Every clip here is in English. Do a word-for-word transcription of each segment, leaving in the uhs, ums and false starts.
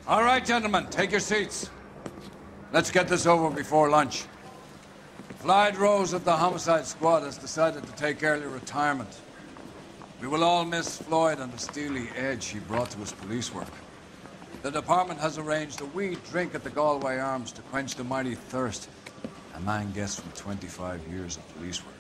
All right, gentlemen, take your seats. Let's get this over before lunch. Clyde Rose of the Homicide Squad has decided to take early retirement. We will all miss Floyd and the steely edge he brought to his police work. The department has arranged a wee drink at the Galway Arms to quench the mighty thirst a man gets from twenty-five years of police work.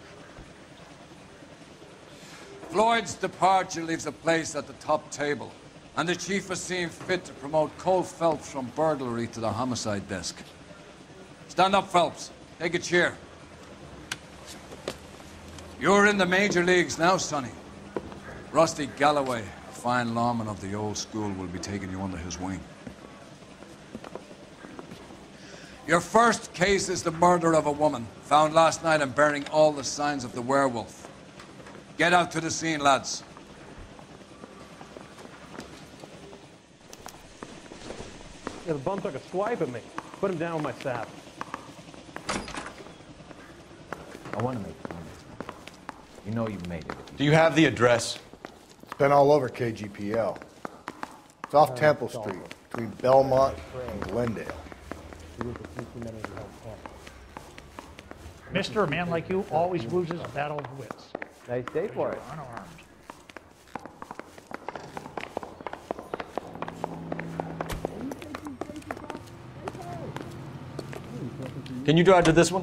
Floyd's departure leaves a place at the top table, and the chief has seen fit to promote Cole Phelps from burglary to the homicide desk. Stand up, Phelps. Take a chair. You're in the major leagues now, Sonny. Rusty Galloway, a fine lawman of the old school, will be taking you under his wing. Your first case is the murder of a woman, found last night and bearing all the signs of the werewolf. Get out to the scene, lads. Yeah, the bum took a swipe at me. Put him down with my saddle. I want to make fun of this. You know you've made it. Do you have the address? It's been all over K G P L. It's off Temple Street, between Belmont and Glendale. Mister, a man like you always loses a battle of wits. Nice day for it. Unarmed. Can you drive to this one?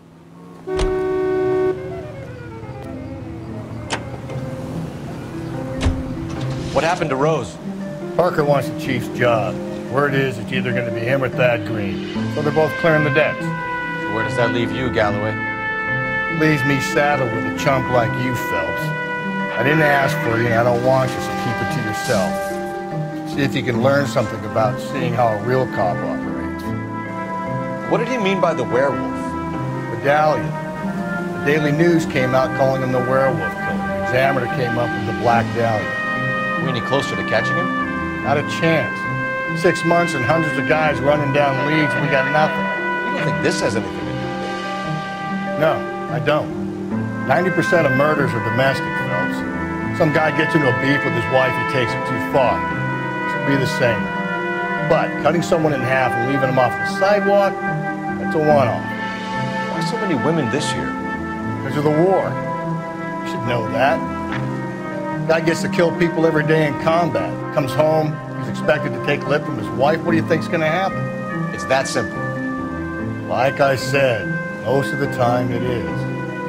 What happened to Rose? Parker wants the chief's job. Word is it's either going to be him or Thad Green. So they're both clearing the decks. So where does that leave you, Galloway? Leaves me saddled with a chump like you, Phelps. I didn't ask for you and I don't want you, so keep it to yourself. See if you can learn something about seeing how a real cop operates. What did he mean by the werewolf? Medallion. The Daily News came out calling him the werewolf killer. The Examiner came up with the Black Dahlia. Are we any closer to catching him? Not a chance. Six months and hundreds of guys running down leads, we got nothing. You don't think this has anything to do with it? No, I don't. ninety percent of murders are domestic, Phelps. Some guy gets into a beef with his wife, he takes it too far. This will be the same. But cutting someone in half and leaving them off the sidewalk, that's a one-off. Why so many women this year? Because of the war. You should know that. Guy gets to kill people every day in combat. Comes home, he's expected to take lip from his wife. What do you think's gonna happen? It's that simple. Like I said, most of the time it is.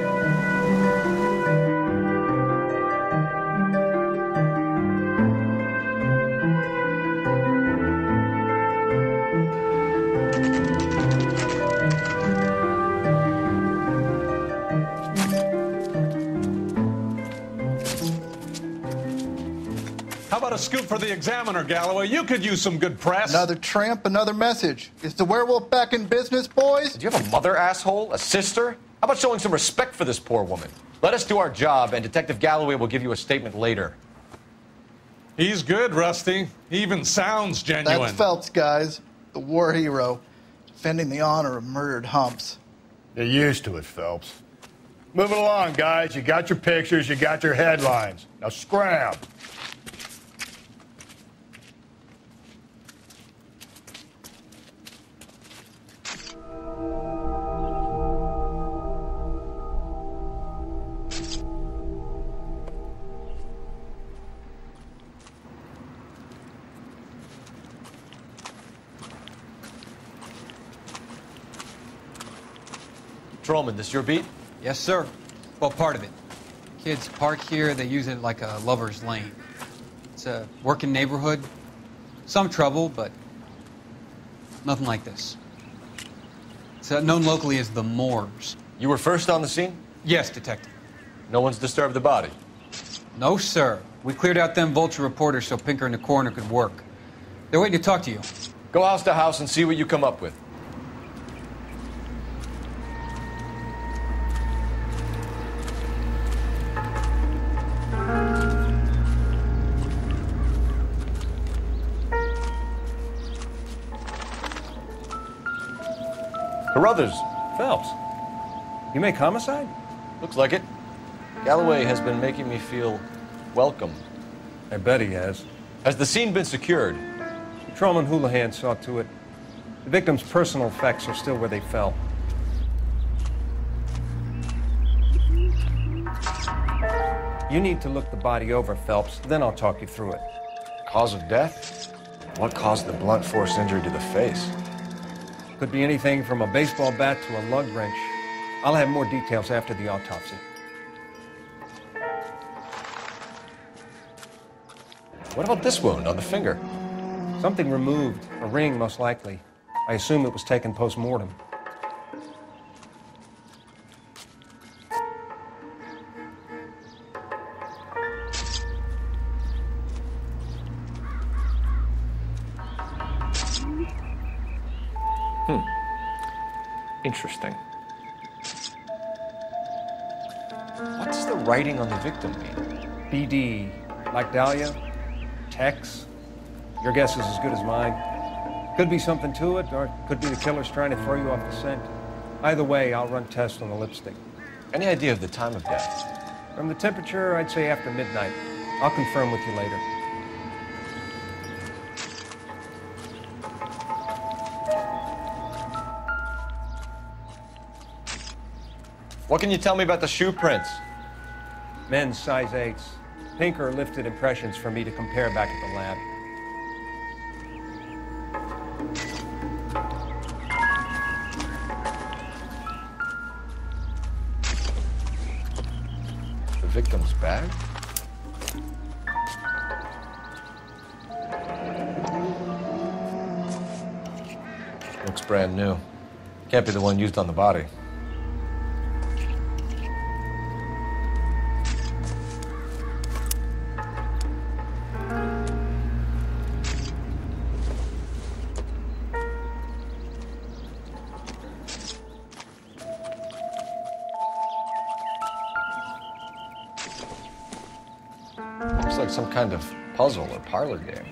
How about a scoop for the Examiner, Galloway? You could use some good press. Another tramp, another message. Is the werewolf back in business, boys? Do you have a mother, asshole? A sister? How about showing some respect for this poor woman? Let us do our job, and Detective Galloway will give you a statement later. He's good, Rusty. He even sounds genuine. That's Phelps, guys. The war hero. Defending the honor of murdered humps. Get used to it, Phelps. Move it along, guys. You got your pictures, you got your headlines. Now scram. Trollman, this your beat? Yes, sir. Well, part of it. Kids park here, they use it like a lover's lane. It's a working neighborhood. Some trouble, but nothing like this. It's uh, known locally as the Moors. You were first on the scene? Yes, detective. No one's disturbed the body? No, sir. We cleared out them vulture reporters so Pinker and the coroner could work. They're waiting to talk to you. Go house to house and see what you come up with. Carruthers. Phelps, you make homicide? Looks like it. Galloway has been making me feel welcome. I bet he has. Has the scene been secured? Patrolman Houlihan saw to it. The victim's personal effects are still where they fell. You need to look the body over, Phelps, then I'll talk you through it. Cause of death? What caused the blunt force injury to the face? Could be anything from a baseball bat to a lug wrench. I'll have more details after the autopsy. What about this wound on the finger? Something removed, a ring most likely. I assume it was taken post-mortem. Interesting. What does the writing on the victim mean? B D, like Dahlia, Tex. Your guess is as good as mine. Could be something to it, or it could be the killer's trying to throw you off the scent. Either way, I'll run tests on the lipstick. Any idea of the time of death? From the temperature, I'd say after midnight. I'll confirm with you later. What can you tell me about the shoe prints? Men's size eights. Pinker lifted impressions for me to compare back at the lab. The victim's bag? Looks brand new. Can't be the one used on the body. Looks like some kind of puzzle or parlor game.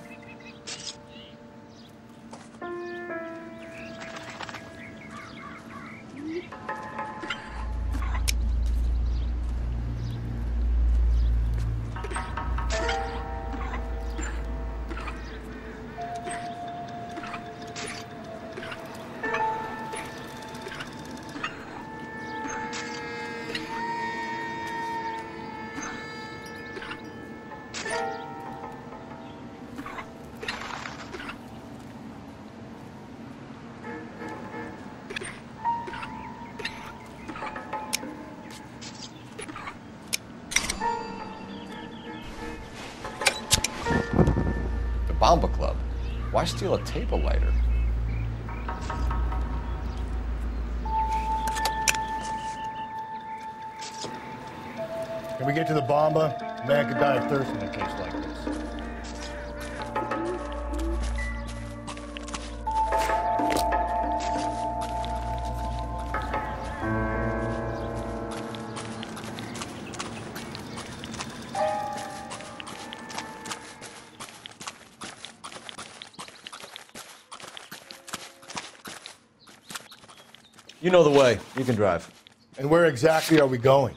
Bomba Club. Why steal a table lighter? Can we get to the Bomba? A man could die of thirst in a case like this. You know the way. You can drive. And where exactly are we going?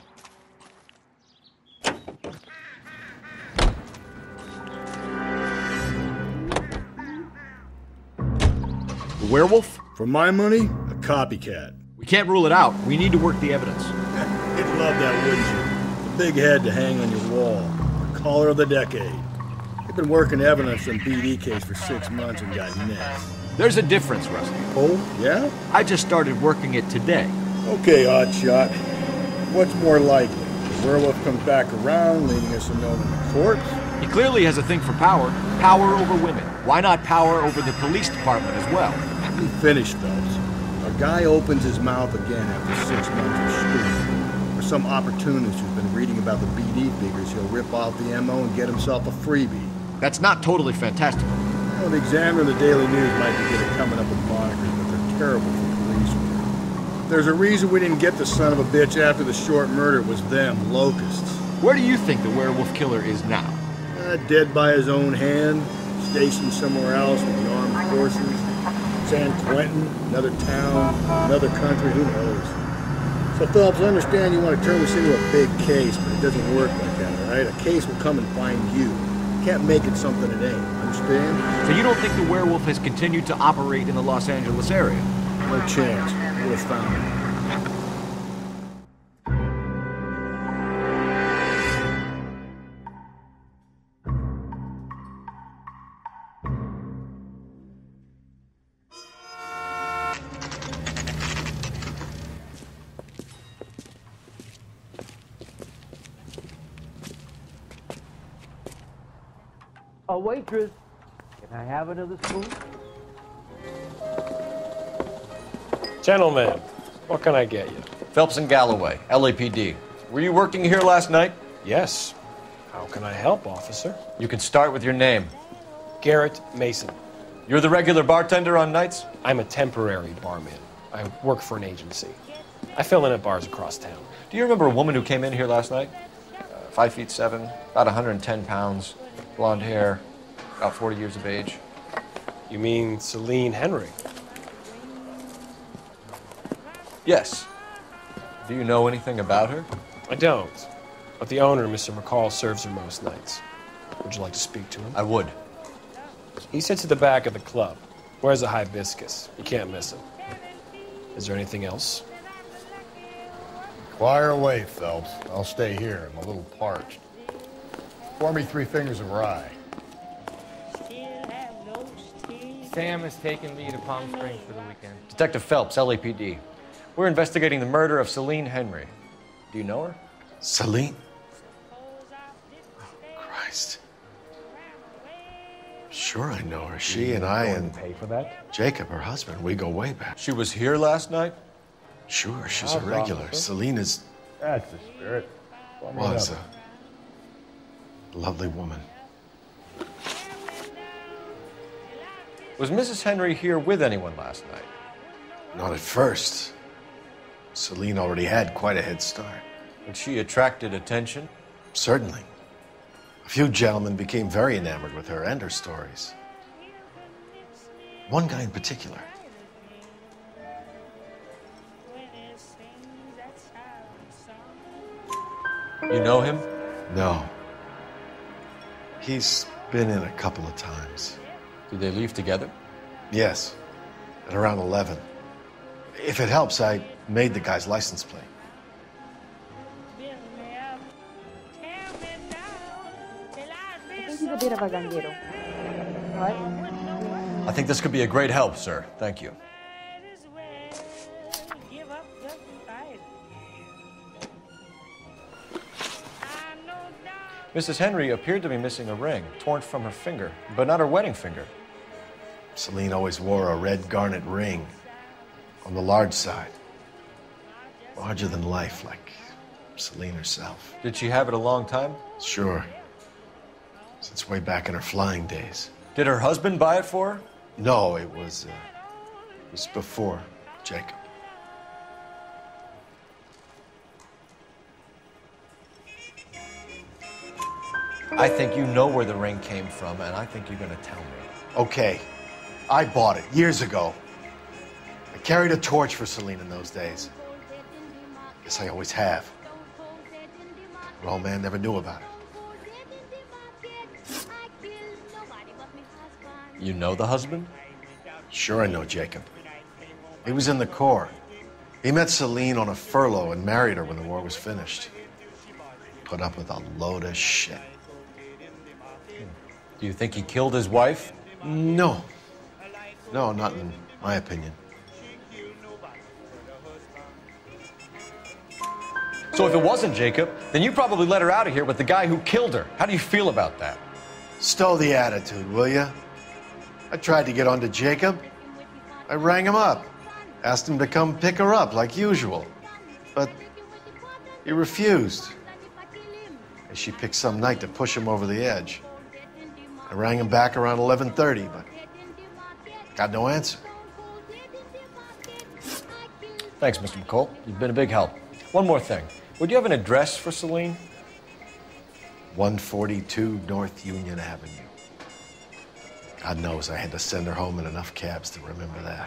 The werewolf? For my money, a copycat. We can't rule it out. We need to work the evidence. You'd love that, wouldn't you? A big head to hang on your wall. The caller of the decade. You've been working evidence on B D case for six months and got next. There's a difference, Rusty. Oh, yeah? I just started working it today. Okay, Oddshot. What's more likely? The werewolf comes back around, leaving us a note in the corpse? He clearly has a thing for power. Power over women. Why not power over the police department as well? Let me finish, Phelps. A guy opens his mouth again after six months of street. For some opportunist who's been reading about the B D figures, he'll rip off the M O and get himself a freebie. That's not totally fantastical. Well, the Examiner and the Daily News might be good at coming up with monikers, but they're terrible for police work. There's a reason we didn't get the son of a bitch after the short murder. It was them, locusts. Where do you think the werewolf killer is now? Uh, dead by his own hand, stationed somewhere else with the armed forces. San Quentin, another town, another country, who knows? So, Phelps, I understand you want to turn this into a big case, but it doesn't work like that, all right? A case will come and find you. Can't make it something it ain't, understand? So you don't think the werewolf has continued to operate in the Los Angeles area? No chance. I would have found it. A waitress, can I have another spoon? Gentlemen, what can I get you? Phelps and Galloway, L A P D. Were you working here last night? Yes. How can I help, officer? You can start with your name. Garrett Mason. You're the regular bartender on nights? I'm a temporary barman. I work for an agency. I fill in at bars across town. Do you remember a woman who came in here last night? Uh, five feet seven, about one hundred ten pounds, blonde hair, about forty years of age. You mean Celine Henry? Yes. Do you know anything about her? I don't. But the owner, Mister McCall, serves her most nights. Would you like to speak to him? I would. He sits at the back of the club. Wears a hibiscus. You can't miss him. Is there anything else? Fire away, Phelps. I'll stay here. I'm a little parched. Pour me three fingers of rye. Sam has taken me to Palm Springs for the weekend. Detective Phelps, L A P D. We're investigating the murder of Celine Henry. Do you know her? Celine? Oh, Christ. Sure I know her. She and I and pay for that? Jacob, her husband, we go way back. She was here last night? Sure, she's a How's regular. officer? Celine is... That's the spirit. was a lovely woman. Was Missus Henry here with anyone last night? Not at first. Celine already had quite a head start. And she attracted attention? Certainly. A few gentlemen became very enamored with her and her stories. One guy in particular. You know him? No. He's been in a couple of times. Did they leave together? Yes, at around eleven. If it helps, I made the guy's license plate. I think he's a bit of a ganguero. What? I think this could be a great help, sir. Thank you. Missus Henry appeared to be missing a ring, torn from her finger, but not her wedding finger. Celine always wore a red garnet ring on the large side. Larger than life, like Celine herself. Did she have it a long time? Sure. Since way back in her flying days. Did her husband buy it for her? No, it was, uh, it was before Jacob. I think you know where the ring came from, and I think you're going to tell me. Okay, I bought it years ago. I carried a torch for Celine in those days. Guess I always have. Her old man never knew about it. You know the husband? Sure I know Jacob. He was in the Corps. He met Celine on a furlough and married her when the war was finished. Put up with a load of shit. Do you think he killed his wife? No. No, not in my opinion. So if it wasn't Jacob, then you probably let her out of here with the guy who killed her. How do you feel about that? Stow the attitude, will ya? I tried to get onto Jacob. I rang him up. Asked him to come pick her up like usual. But he refused. And she picked some night to push him over the edge. I rang him back around eleven thirty, but got no answer. Thanks, Mister McCall. You've been a big help. One more thing. Would you have an address for Celine? one forty-two North Union Avenue. God knows I had to send her home in enough cabs to remember that.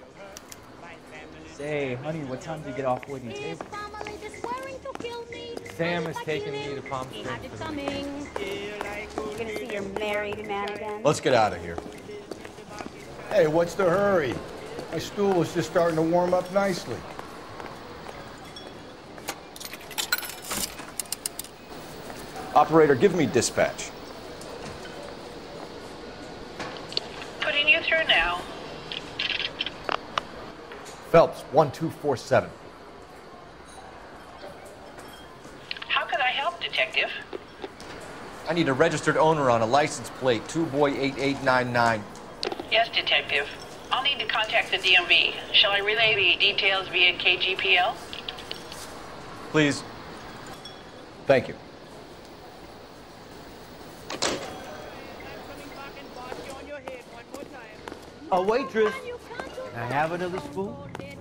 Say, honey, what time did you get off waiting table? Sam is taking me to Palm Happy Springs. coming. You're gonna see your married man again. Let's get out of here. Hey, what's the hurry? My stool is just starting to warm up nicely. Operator, give me dispatch. Putting you through now. Phelps, one two four seven. How can I help, Detective? I need a registered owner on a license plate, two boy eight eight nine nine. Yes, Detective. I'll need to contact the D M V. Shall I relay the details via K G P L? Please. Thank you. A waitress. Can I have another spoon?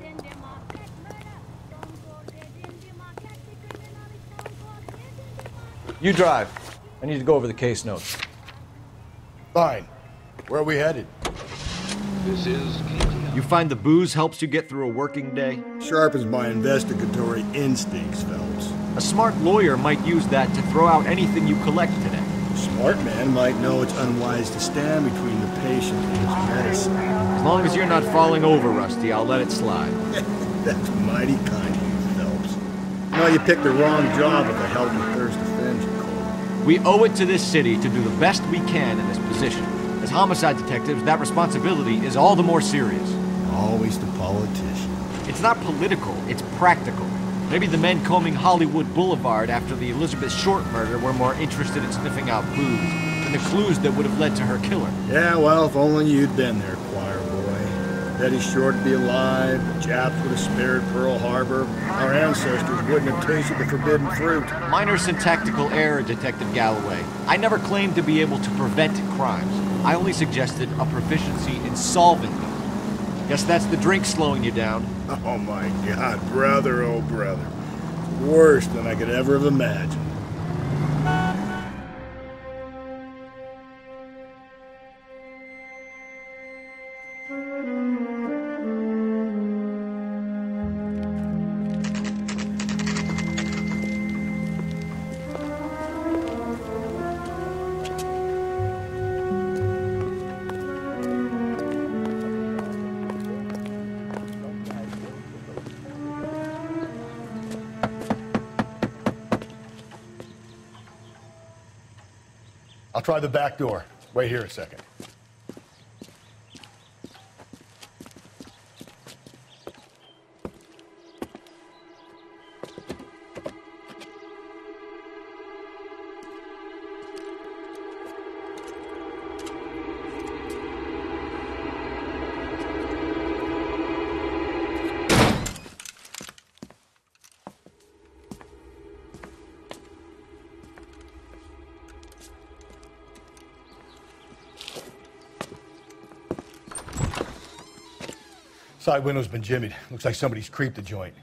You drive. I need to go over the case notes. Fine. Where are we headed? This is K T L. You find the booze helps you get through a working day? Sharpens my investigatory instincts, Phelps. A smart lawyer might use that to throw out anything you collect today. A smart man might know it's unwise to stand between the patient and his medicine. As long as you're not falling over, Rusty, I'll let it slide. That's mighty kind of you, Phelps. You know, you picked the wrong job if a help and thirst offends you, Cole. We owe it to this city to do the best we can in this position. As homicide detectives, that responsibility is all the more serious. Always the politician. It's not political, it's practical. Maybe the men combing Hollywood Boulevard after the Elizabeth Short murder were more interested in sniffing out booze than the clues that would have led to her killer. Yeah, well, if only you'd been there, choir boy. Betty Short would be alive, the Japs would have spared Pearl Harbor, our ancestors wouldn't have tasted the forbidden fruit. Minor syntactical error, Detective Galloway. I never claimed to be able to prevent crimes. I only suggested a proficiency in solving them. Guess that's the drink slowing you down. Oh my God, brother, oh brother. Worse than I could ever have imagined. I'll try the back door. Wait here a second. Side window's been jimmied. Looks like somebody's creeped the joint.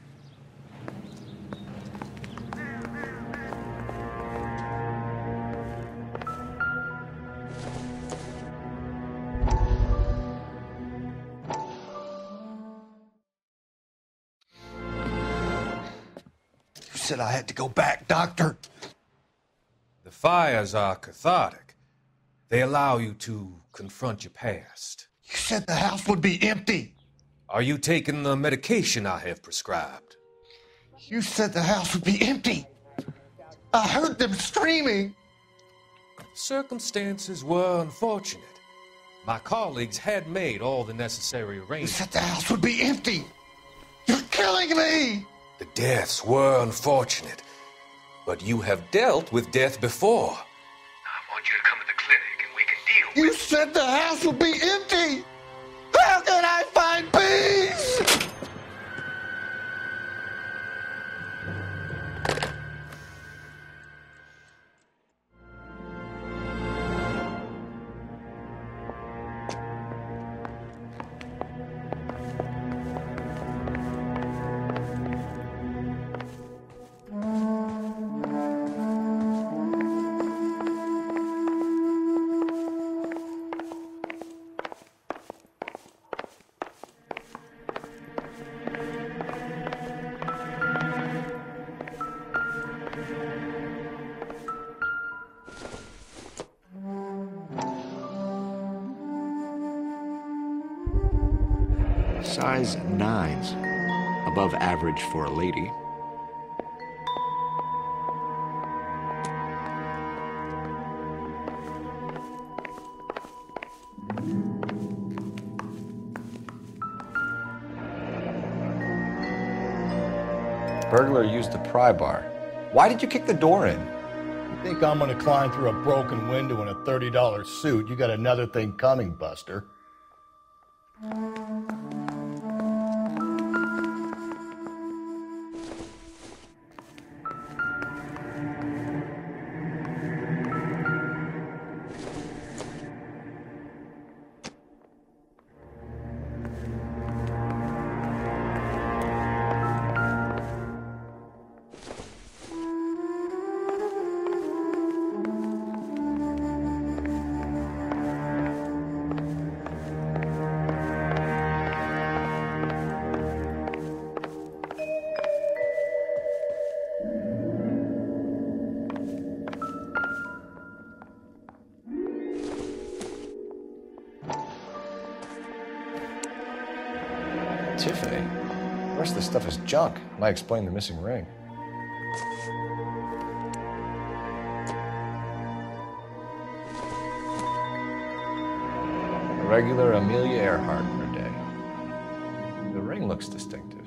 You said I had to go back, Doctor. The fires are cathartic. They allow you to confront your past. You said the house would be empty. Are you taking the medication I have prescribed? You said the house would be empty. I heard them screaming. Circumstances were unfortunate. My colleagues had made all the necessary arrangements. You said the house would be empty. You're killing me. The deaths were unfortunate, but you have dealt with death before. I want you to come to the clinic and we can deal with it. You said the house would be empty. How can I find peace? Size nines. Above average for a lady. Burglar used the pry bar. Why did you kick the door in? You think I'm gonna climb through a broken window in a thirty dollar suit? You got another thing coming, Buster. Tiffany? The rest of this stuff is junk. Might explain the missing ring. A regular Amelia Earhart per day. The ring looks distinctive.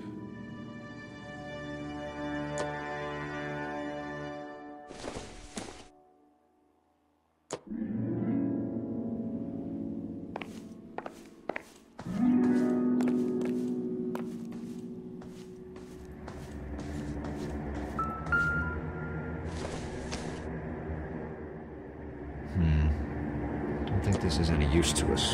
I don't think this is any use to us.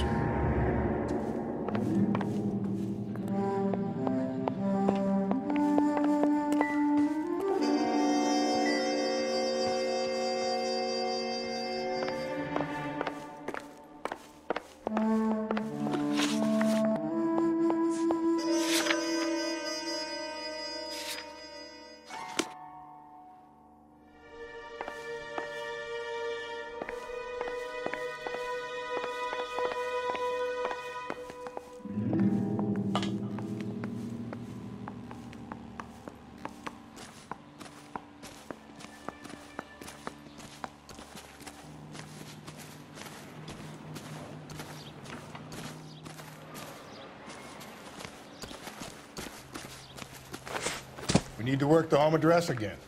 We need to work the home address again.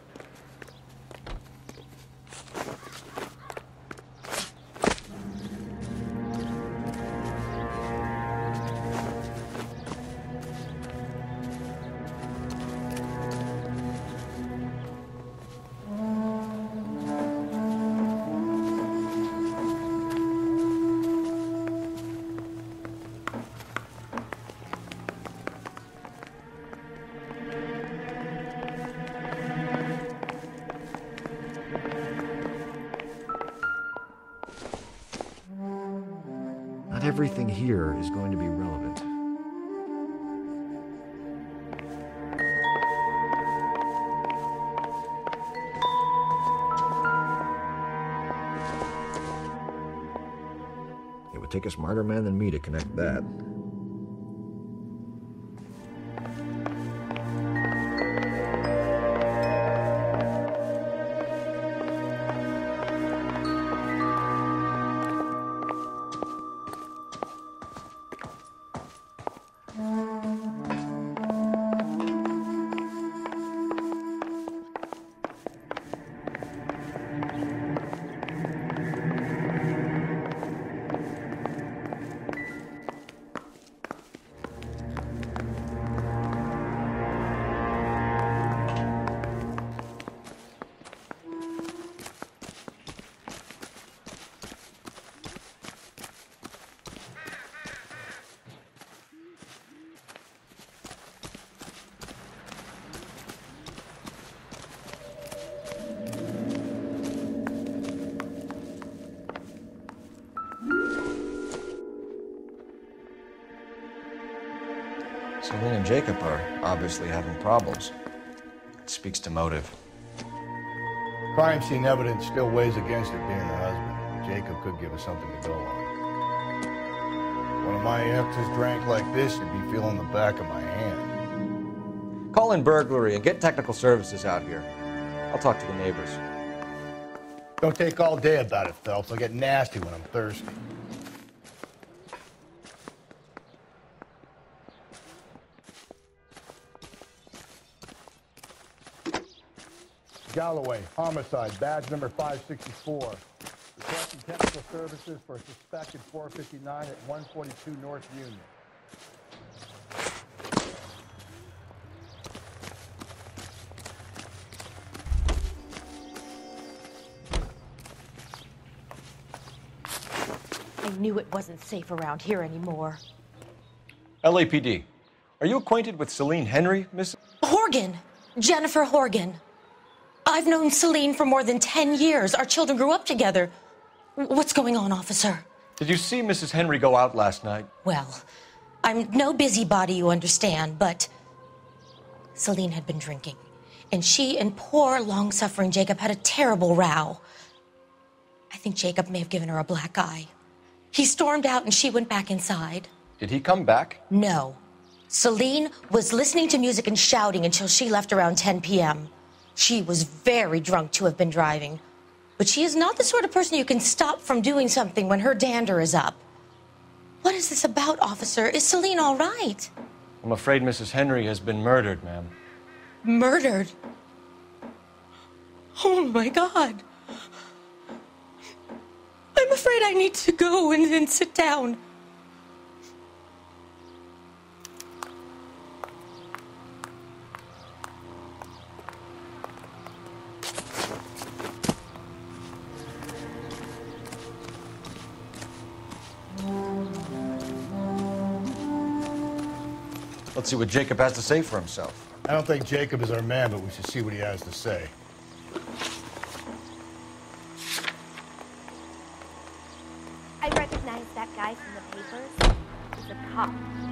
Not everything here is going to be relevant. It would take a smarter man than me to connect that. So Lynn and Jacob are obviously having problems. It speaks to motive. Crime scene evidence still weighs against it being her husband. Jacob could give us something to go on. One of my exes drank like this, you'd be feeling the back of my hand. Call in burglary and get technical services out here. I'll talk to the neighbors. Don't take all day about it, Phelps. I'll get nasty when I'm thirsty. Galloway, homicide, badge number five sixty-four. Requesting technical services for a suspected four fifty-nine at one forty-two North Union. I knew it wasn't safe around here anymore. L A P D, are you acquainted with Celine Henry, Miss? Horgan! Jennifer Horgan. I've known Celine for more than ten years. Our children grew up together. What's going on, officer? Did you see Missus Henry go out last night? Well, I'm no busybody, you understand, but Celine had been drinking, and she and poor, long-suffering Jacob had a terrible row. I think Jacob may have given her a black eye. He stormed out, and she went back inside. Did he come back? No. Celine was listening to music and shouting until she left around ten p m She was very drunk to have been driving. But she is not the sort of person you can stop from doing something when her dander is up. What is this about, officer? Is Celine all right? I'm afraid Missus Henry has been murdered, ma'am. Murdered? Oh, my God. I'm afraid I need to go and then sit down. Let's see what Jacob has to say for himself. I don't think Jacob is our man, but we should see what he has to say. I recognize that guy from the papers. He's a cop.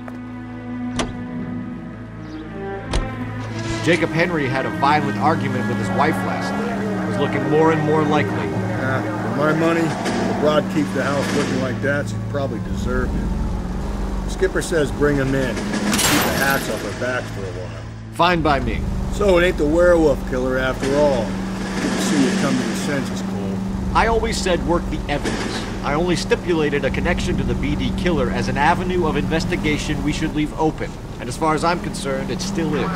Jacob Henry had a violent argument with his wife last night. It was looking more and more likely. Yeah, for my money, if Rod keeps the house looking like that, she probably deserved it. Skipper says bring him in. Keep the hats off our backs for a while. Fine by me. So it ain't the werewolf killer after all. Good to see you come to your senses, Cole. I always said work the evidence. I only stipulated a connection to the B D killer as an avenue of investigation we should leave open. And as far as I'm concerned, it still is.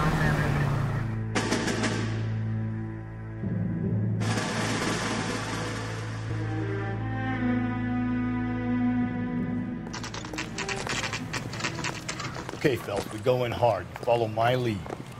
Okay, Phelps, we go in hard. Follow my lead.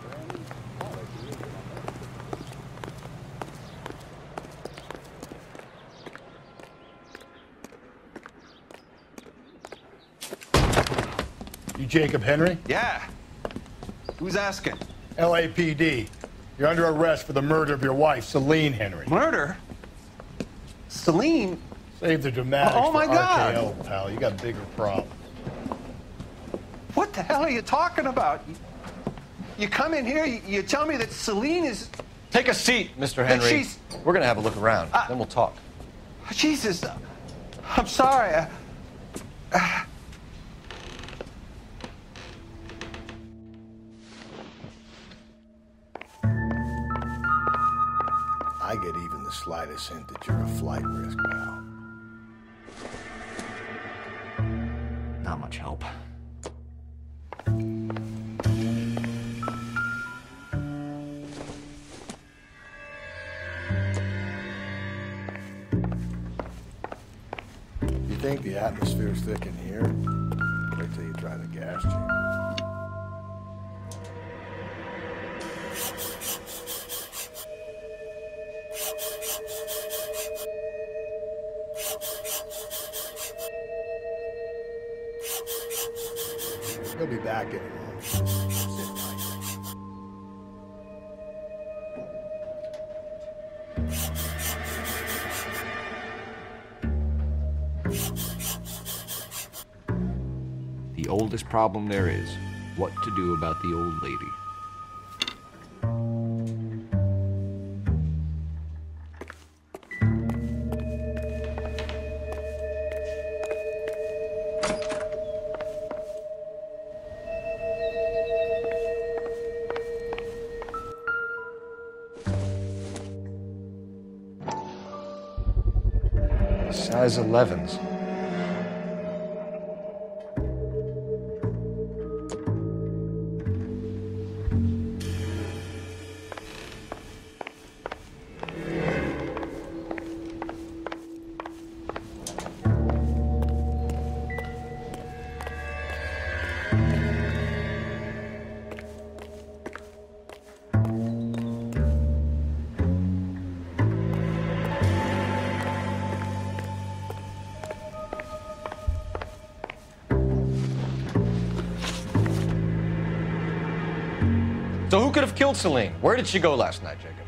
You Jacob Henry? Yeah. Who's asking? L A P D. You're under arrest for the murder of your wife, Celine Henry. Murder? Celine? Save the dramatics Oh, my for God. R K O, pal. You got bigger problems. What the hell are you talking about? You, you come in here, you, you tell me that Celine is... Take a seat, Mister That Henry. she's- We're gonna have a look around, Uh, then we'll talk. Jesus, I'm sorry. Uh, uh, I get even the slightest hint that you're a flight risk, pal. Not much help. You think the atmosphere's thick in here? Wait till you try the gas chamber. He'll be back in a moment. Sit tight. The oldest problem there is, what to do about the old lady. Size elevens. So who could have killed Celine? Where did she go last night, Jacob?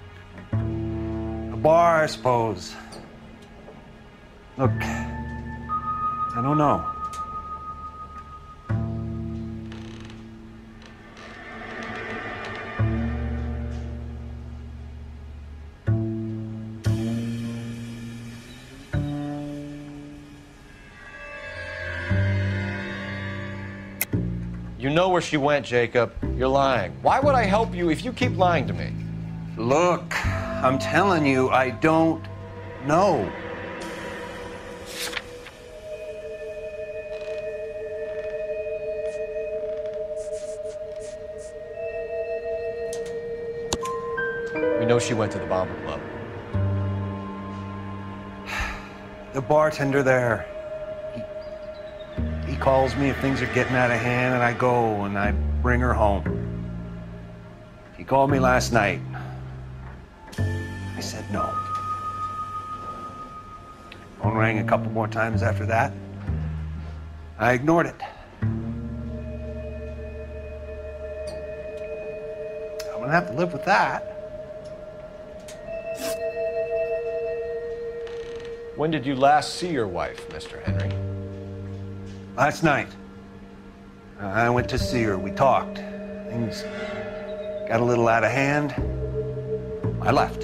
A bar, I suppose. Look, I don't know. You know where she went, Jacob. You're lying. Why would I help you if you keep lying to me? Look, I'm telling you, I don't know. We know she went to the Bomber Club. The bartender there. He calls me if things are getting out of hand, and I go and I bring her home. He called me last night. I said no. Phone rang a couple more times after that. I ignored it. I'm gonna have to live with that. When did you last see your wife, Mister Henry? Last night. I went to see her. We talked. Things got a little out of hand. I left.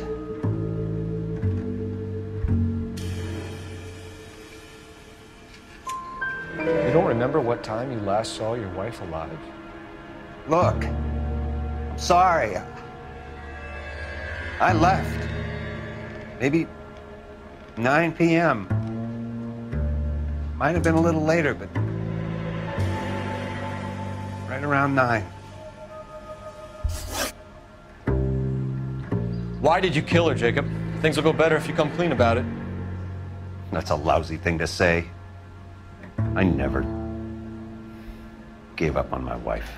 You don't remember what time you last saw your wife alive? Look, I'm sorry. I left. Maybe nine p m Might have been a little later, but right around nine. Why did you kill her, Jacob? Things will go better if you come clean about it. That's a lousy thing to say. I never gave up on my wife.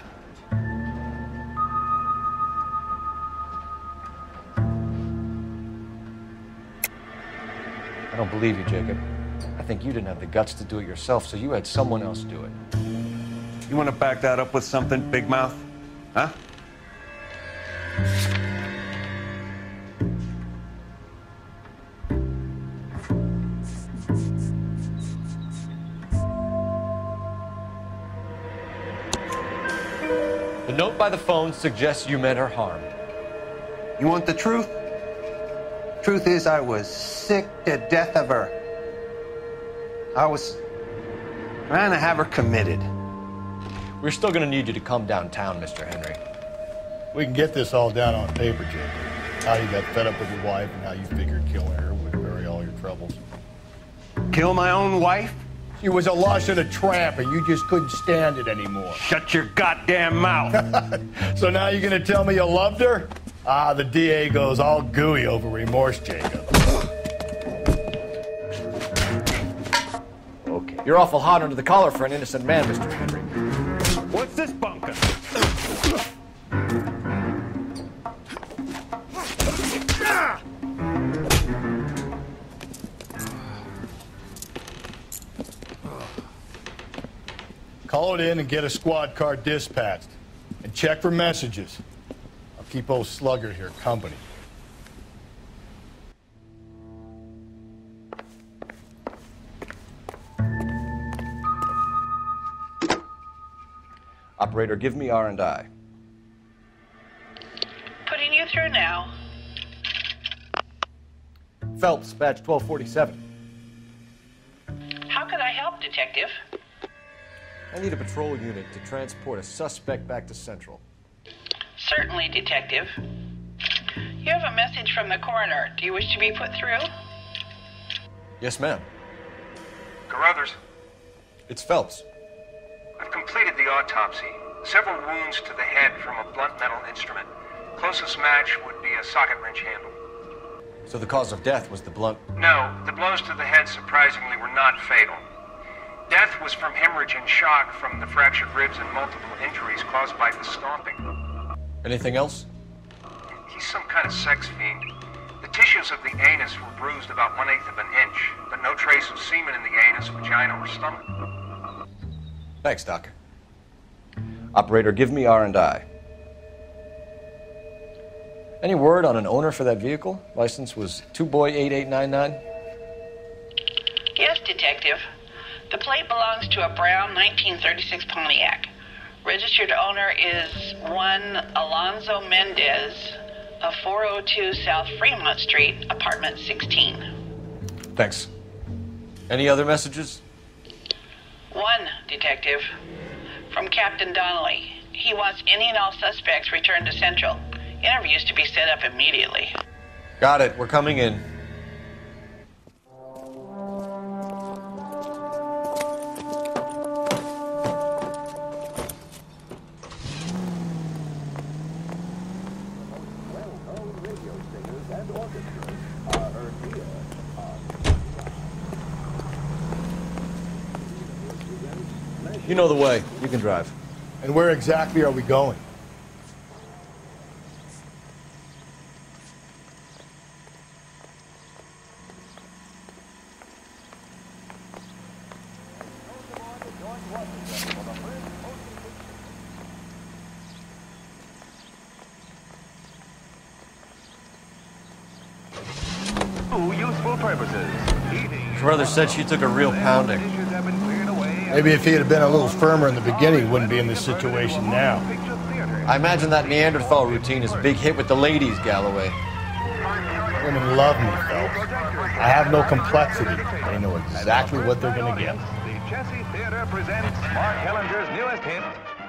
I don't believe you, Jacob. I think you didn't have the guts to do it yourself, so you had someone else do it. You want to back that up with something, Big Mouth? Huh? The note by the phone suggests you meant her harm. You want the truth? Truth is, I was sick to death of her. I was trying to have her committed. We're still going to need you to come downtown, Mister Henry. We can get this all down on paper, Jacob. How you got fed up with your wife and how you figured killing her would bury all your troubles. Kill my own wife? She was a lush and a tramp, and you just couldn't stand it anymore. Shut your goddamn mouth. So now you're going to tell me you loved her? Ah, the D A goes all gooey over remorse, Jacob. Okay. You're awful hot under the collar for an innocent man, Mister Henry. What's this bunker? Call it in and get a squad car dispatched. And check for messages. I'll keep old Slugger here company. Operator, give me R and I. Putting you through now. Phelps, badge twelve forty-seven. How could I help, Detective? I need a patrol unit to transport a suspect back to Central. Certainly, Detective. You have a message from the coroner. Do you wish to be put through? Yes, ma'am. Carruthers, It's Phelps. I've completed the autopsy. Several wounds to the head from a blunt metal instrument. Closest match would be a socket wrench handle. So the cause of death was the blunt... No, the blows to the head surprisingly were not fatal. Death was from hemorrhage and shock from the fractured ribs and multiple injuries caused by the stomping. Anything else? He's some kind of sex fiend. The tissues of the anus were bruised about one-eighth of an inch, but no trace of semen in the anus, vagina, or stomach. Thanks, Doc. Operator, give me R and I. Any word on an owner for that vehicle? License was two boy eight eight nine nine. Yes, Detective. The plate belongs to a brown nineteen thirty-six Pontiac. Registered owner is one Alonzo Mendez of four oh two South Fremont Street, apartment sixteen. Thanks. Any other messages? One, Detective. From Captain Donnelly. He wants any and all suspects returned to Central. Interviews to be set up immediately. Got it. We're coming in. You know the way. You can drive. And where exactly are we going? Useful purposes. Brother said she took a real pounding. Maybe if he had been a little firmer in the beginning, he wouldn't be in this situation now. I imagine that Neanderthal routine is a big hit with the ladies, Galloway. Women love me, Phelps. I have no complexity. They know exactly what they're going to get. The Chessy Theater presents Mark Hellinger's newest hit.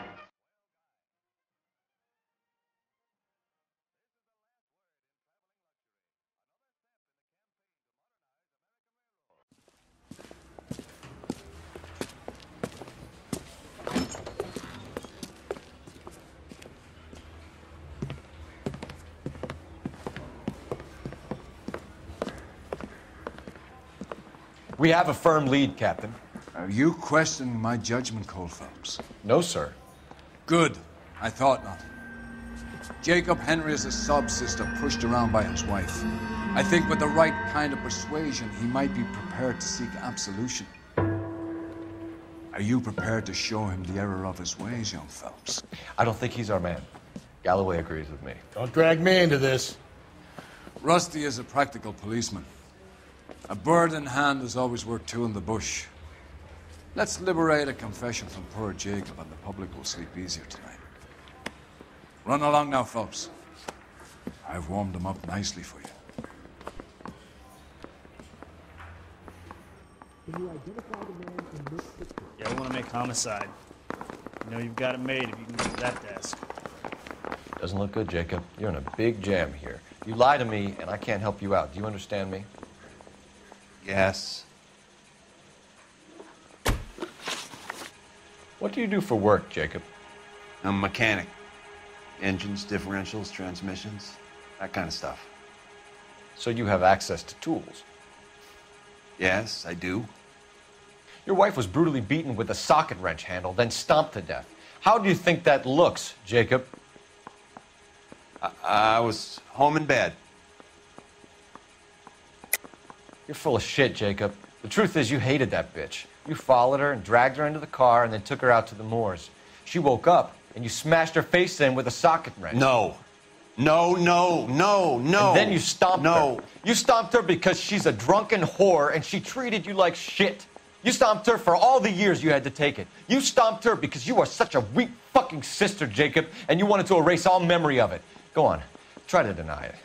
We have a firm lead, Captain. Are you questioning my judgment, Cole Phelps? No, sir. Good. I thought not. Jacob Henry is a sub-sister pushed around by his wife. I think with the right kind of persuasion, he might be prepared to seek absolution. Are you prepared to show him the error of his ways, young Phelps? I don't think he's our man. Galloway agrees with me. Don't drag me into this. Rusty is a practical policeman. A bird in hand has always worked two in the bush. Let's liberate a confession from poor Jacob, and the public will sleep easier tonight. Run along now, Phelps. I've warmed them up nicely for you. Can you identify the man in this picture? Yeah, I want to make homicide. You know you've got it made if you can get to that desk. Doesn't look good, Jacob. You're in a big jam here. You lie to me, and I can't help you out. Do you understand me? Yes. What do you do for work, Jacob? I'm a mechanic. Engines, differentials, transmissions, that kind of stuff. So you have access to tools? Yes, I do. Your wife was brutally beaten with a socket wrench handle, then stomped to death. How do you think that looks, Jacob? I, I was home in bed. You're full of shit, Jacob. The truth is you hated that bitch. You followed her and dragged her into the car and then took her out to the moors. She woke up and you smashed her face in with a socket wrench. No. No, no, no, no. And then you stomped no. her. You stomped her because she's a drunken whore and she treated you like shit. You stomped her for all the years you had to take it. You stomped her because you are such a weak fucking sister, Jacob, and you wanted to erase all memory of it. Go on. Try to deny it.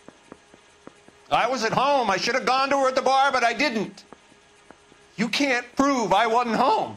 I was at home. I should have gone to her at the bar, but I didn't. You can't prove I wasn't home.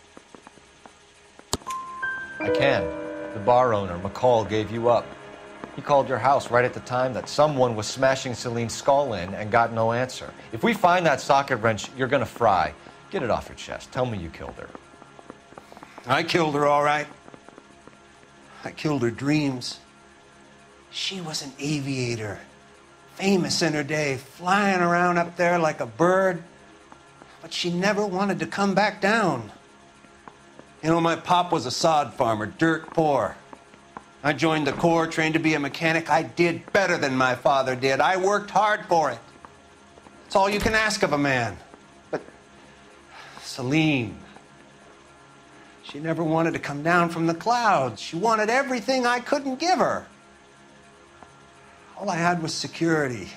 I can. The bar owner, McCall, gave you up. He called your house right at the time that someone was smashing Celine's skull in and got no answer. If we find that socket wrench, you're gonna fry. Get it off your chest. Tell me you killed her. I killed her, all right. I killed her dreams. She was an aviator, famous in her day, flying around up there like a bird. But she never wanted to come back down. You know, my pop was a sod farmer, dirt poor. I joined the Corps, trained to be a mechanic. I did better than my father did. I worked hard for it. It's all you can ask of a man. But Celine, she never wanted to come down from the clouds. She wanted everything I couldn't give her. All I had was security.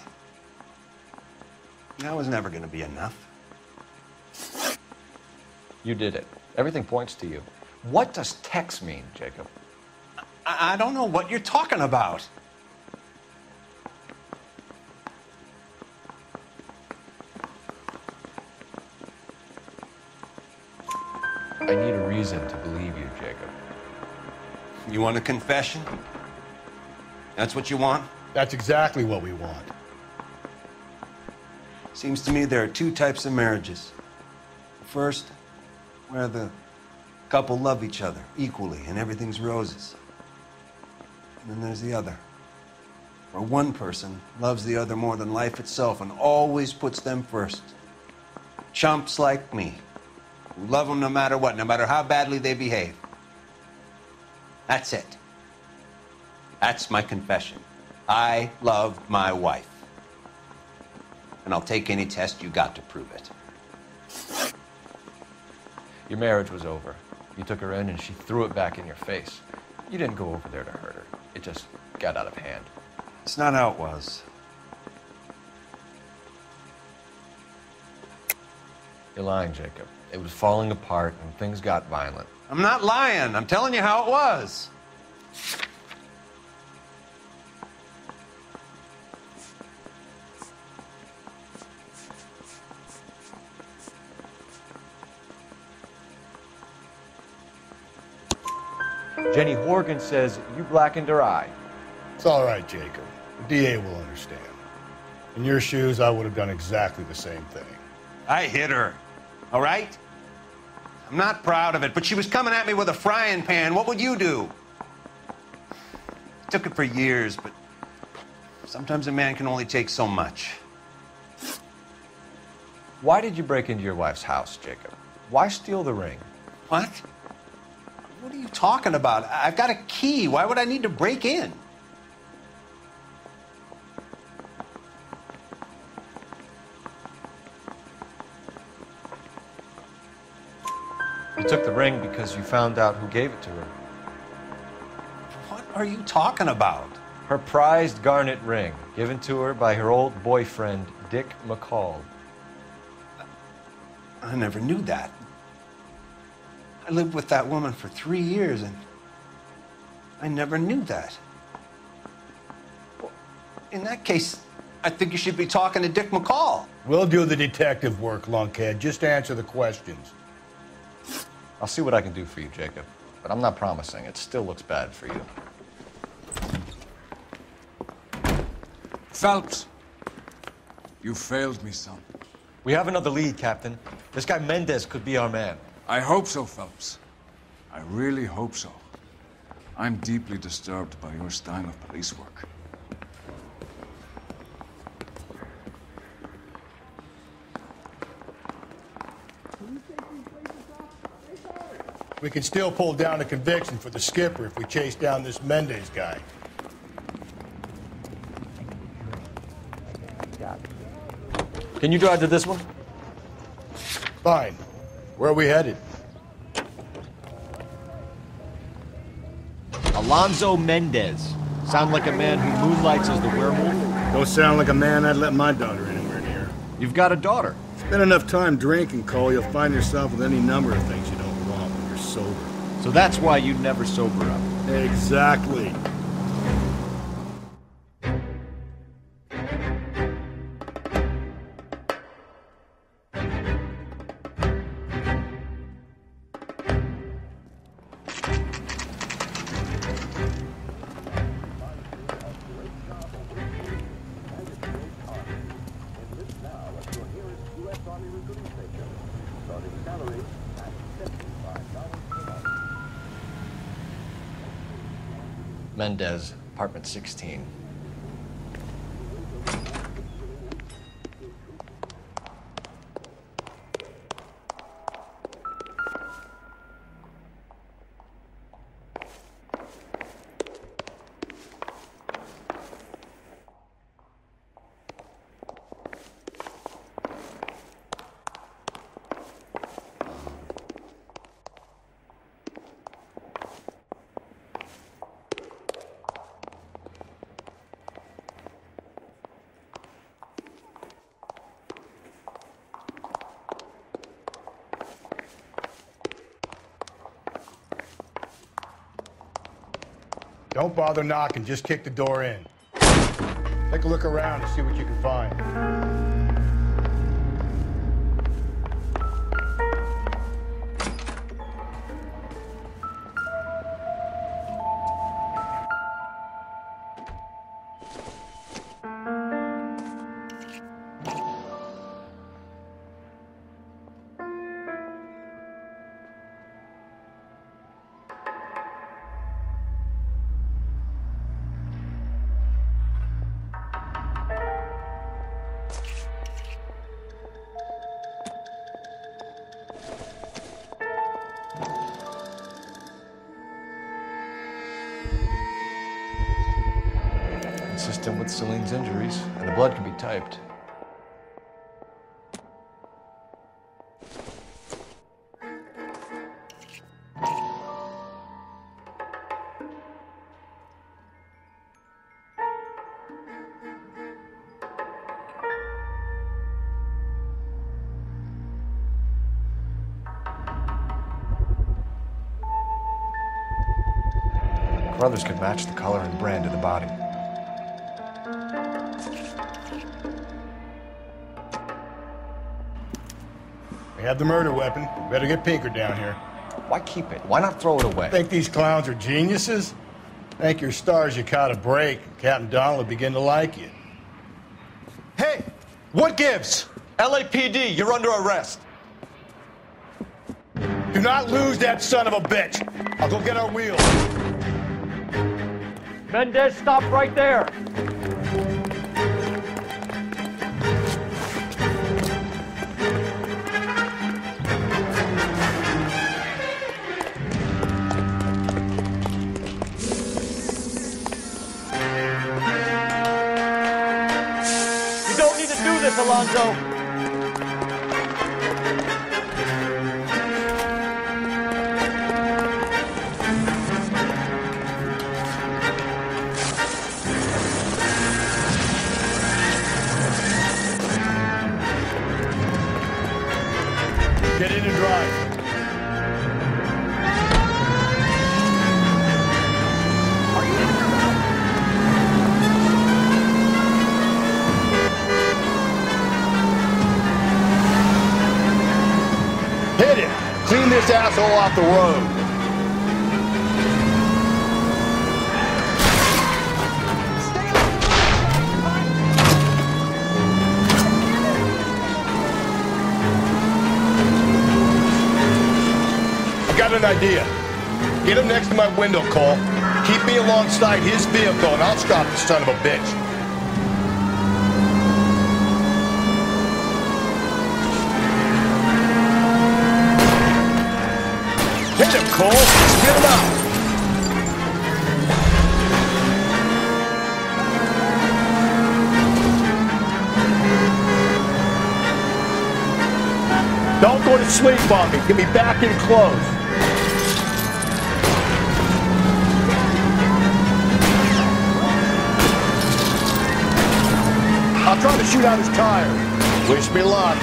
That was never going to be enough. You did it. Everything points to you. What does Tex mean, Jacob? I, I don't know what you're talking about. I need a reason to believe you, Jacob. You want a confession? That's what you want? That's exactly what we want. Seems to me there are two types of marriages. First, where the couple love each other equally and everything's roses. And then there's the other, where one person loves the other more than life itself and always puts them first. Chumps like me, who love them no matter what, no matter how badly they behave. That's it. That's my confession. I love my wife. And I'll take any test you got to prove it. Your marriage was over. You took her in and she threw it back in your face. You didn't go over there to hurt her. It just got out of hand. It's not how it was. You're lying, Jacob. It was falling apart and things got violent. I'm not lying. I'm telling you how it was. Jenny Horgan says you blackened her eye. It's all right, Jacob. The D A will understand. In your shoes, I would have done exactly the same thing. I hit her, all right? I'm not proud of it, but she was coming at me with a frying pan. What would you do? Took it for years, but sometimes a man can only take so much. Why did you break into your wife's house, Jacob? Why steal the ring? What? What are you talking about? I've got a key. Why would I need to break in? You took the ring because you found out who gave it to her. What are you talking about? Her prized garnet ring, given to her by her old boyfriend, Dick McCall. I never knew that. I lived with that woman for three years, and I never knew that. Well, in that case, I think you should be talking to Dick McCall. We'll do the detective work, lunkhead. Just answer the questions. I'll see what I can do for you, Jacob. But I'm not promising. It still looks bad for you. Phelps, you failed me, son. We have another lead, Captain. This guy Mendez could be our man. I hope so, Phelps. I really hope so. I'm deeply disturbed by your style of police work. We can still pull down a conviction for the skipper if we chase down this Mendez guy. Can you drive to this one? Fine. Where are we headed? Alonzo Mendez. Sound like a man who moonlights as the werewolf? Don't sound like a man I'd let my daughter anywhere near. You've got a daughter. Spend enough time drinking, Cole, you'll find yourself with any number of things you don't want when you're sober. So that's why you never sober up. Exactly. Mendez, apartment sixteen. Don't bother knocking, just kick the door in. Take a look around and see what you can find. Consistent with Celine's injuries, and the blood can be typed. Brothers could match the color and brand of the body. We have the murder weapon. Better get Pinker down here. Why keep it? Why not throw it away? Think these clowns are geniuses? Thank your stars you caught a break. Captain Donald will begin to like you. Hey! What gives? L A P D, you're under arrest. Do not lose that son of a bitch. I'll go get our wheels. Mendez, stop right there. You don't need to do this, Alonzo. Get in and drive. Are you in your mouth? Hit it! Clean this asshole off the road. Got an idea. Get him next to my window, Cole. Keep me alongside his vehicle, and I'll stop the son of a bitch. Hit him, Cole. Spit him out. Don't go to sleep on me. Get me back in close. I'll try to shoot out his tire. Wish me luck.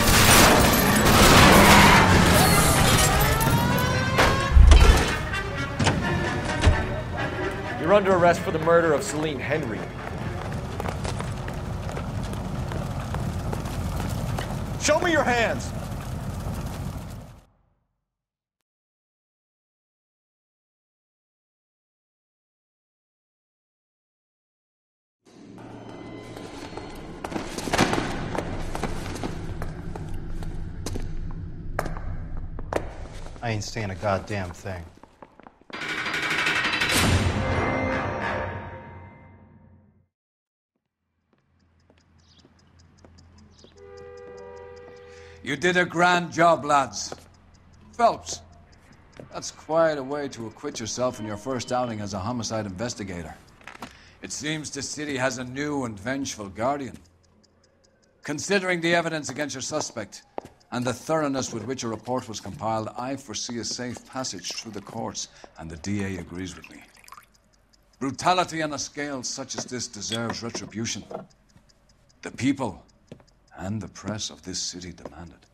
You're under arrest for the murder of Celine Henry. Show me your hands. I ain't saying a goddamn thing. You did a grand job, lads. Phelps, that's quite a way to acquit yourself in your first outing as a homicide investigator. It seems the city has a new and vengeful guardian. Considering the evidence against your suspect and the thoroughness with which a report was compiled, I foresee a safe passage through the courts, and the D A agrees with me. Brutality on a scale such as this deserves retribution. The people and the press of this city demand it.